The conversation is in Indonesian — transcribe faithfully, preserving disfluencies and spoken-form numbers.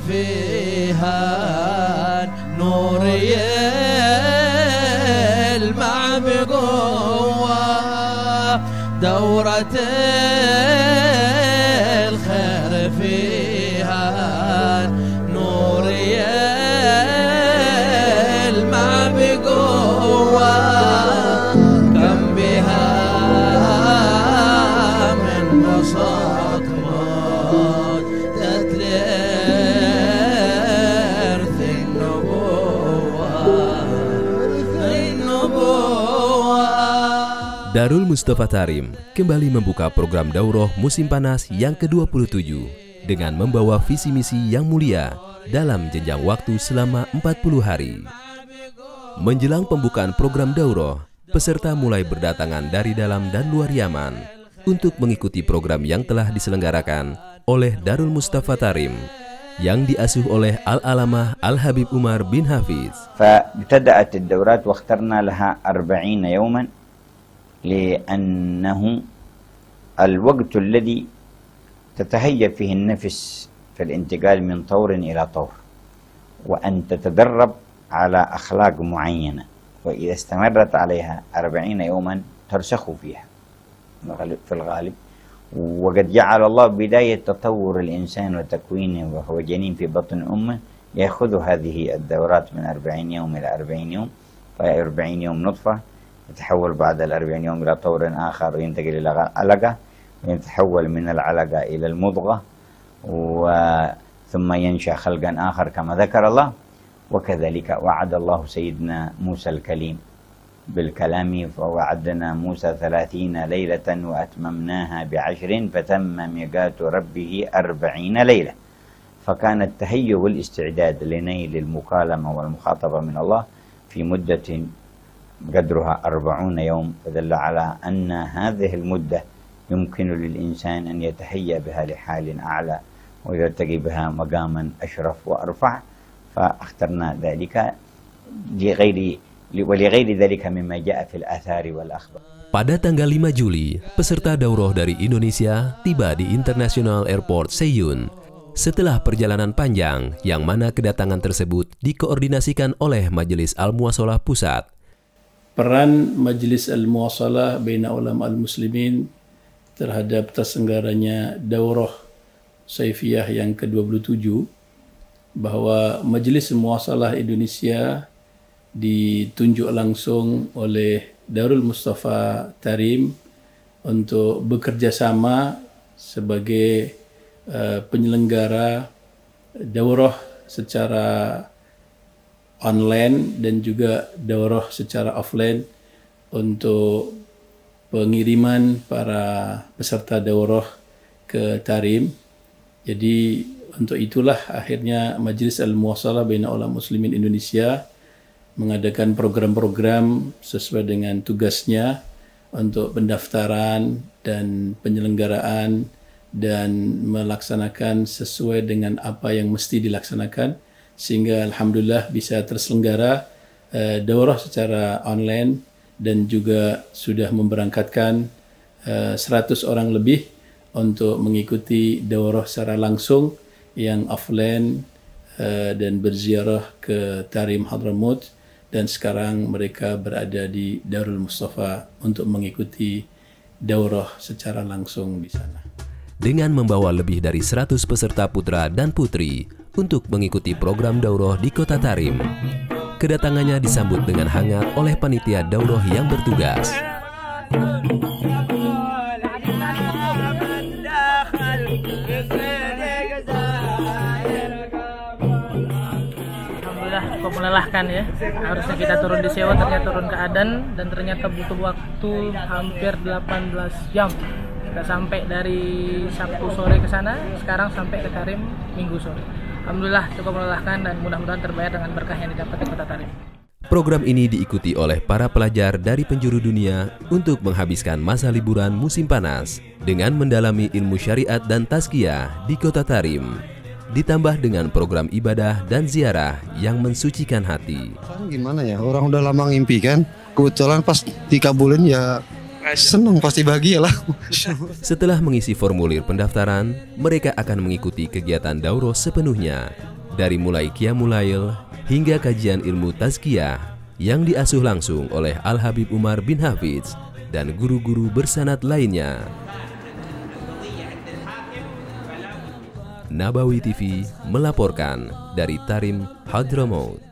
فيها نور يلمع بقوة دورة الخير فيها نور يلمع بقوة كم بها من بساط موت تتلرث النبوة النبوة. Darul Mustafa Tarim kembali membuka program Daurah Musim Panas yang ke dua puluh tujuh dengan membawa visi misi yang mulia dalam jenjang waktu selama empat puluh hari. Menjelang pembukaan program Daurah, peserta mulai berdatangan dari dalam dan luar Yaman untuk mengikuti program yang telah diselenggarakan oleh Darul Mustafa Tarim yang diasuh oleh Al-Alamah Al-Habib Umar bin Hafiz. فابتدأت الدورات واخترنا لها أربعين يوما لأنه الوقت الذي تتهيأ فيه النفس في الانتقال من طور إلى طور وأن تتدرب على أخلاق معينة، وإذا استمرت عليها أربعين يوما ترسخ فيها في الغالب. وقد جعل الله بداية تطور الإنسان وتكوينه وهو جنين في بطن أمه يأخذ هذه الدورات من أربعين يوم إلى أربعين يوم، فأربعين يوم نطفة يتحول بعد الأربعين يوم إلى طور آخر وينتقل إلى علقة ويتحول من العلقة إلى المضغة ثم ينشأ خلقا آخر كما ذكر الله. وكذلك وعد الله سيدنا موسى الكليم بالكلام فوعدنا موسى ثلاثين ليلة وأتممناها بعشر فتم ميقات ربه أربعين ليلة. فكان التهيؤ والاستعداد لنيل المكالمة والمخاطبة من الله في مدة قدرها أربعون يوم، فدل على أن هذه المدة يمكن للإنسان أن يتهيأ بها لحال أعلى ويرتقي بها مقاما أشرف وأرفع. فاخترنا ذلك لغير ولغير ذلك مما جاء في الآثار والأخبار. Pada tanggal lima Juli, peserta daurah dari Indonesia tiba di International Airport Seyun setelah perjalanan panjang yang mana kedatangan tersebut dikoordinasikan oleh Majelis Al-Muwasalah Pusat. Peran Majelis Al-Muwasalah Baina Ulama Al-Muslimin terhadap terselenggaranya Daurah Saifiyah yang ke dua puluh tujuh, bahwa Majelis Al-Muwasalah Indonesia ditunjuk langsung oleh Darul Mustafa Tarim untuk bekerja sama sebagai uh, penyelenggara daurah secara online dan juga daurah secara offline untuk pengiriman para peserta daurah ke Tarim. Jadi untuk itulah akhirnya Majelis Al-Muwasalah Baina Ulama Muslimin Indonesia mengadakan program-program sesuai dengan tugasnya untuk pendaftaran dan penyelenggaraan dan melaksanakan sesuai dengan apa yang mesti dilaksanakan, sehingga alhamdulillah bisa terselenggara uh, daurah secara online dan juga sudah memberangkatkan uh, seratus orang lebih untuk mengikuti daurah secara langsung yang offline uh, dan berziarah ke Tarim Hadramut, dan sekarang mereka berada di Darul Mustafa untuk mengikuti daurah secara langsung di sana. Dengan membawa lebih dari seratus peserta putra dan putri untuk mengikuti program daurah di Kota Tarim, kedatangannya disambut dengan hangat oleh panitia daurah yang bertugas. Cukup melelahkan ya, harusnya kita turun di Sewa, ternyata turun ke Adan dan ternyata butuh waktu hampir delapan belas jam. Kita sampai dari Sabtu sore ke sana, sekarang sampai ke Tarim Minggu sore. Alhamdulillah cukup melelahkan dan mudah-mudahan terbayar dengan berkah yang didapat di Kota Tarim. Program ini diikuti oleh para pelajar dari penjuru dunia untuk menghabiskan masa liburan musim panas dengan mendalami ilmu syariat dan tazkiyah di Kota Tarim, ditambah dengan program ibadah dan ziarah yang mensucikan hati. Gimana ya, orang udah lama ngimpi kan, kebetulan pas dikabulin ya seneng, pasti bahagia lah. Setelah mengisi formulir pendaftaran, mereka akan mengikuti kegiatan daurah sepenuhnya Dari mulai Qiyamul Lail hingga kajian ilmu tazkiyah yang diasuh langsung oleh Al-Habib Umar bin Hafidz dan guru-guru bersanad lainnya. Nabawi T V melaporkan dari Tarim, Hadramaut.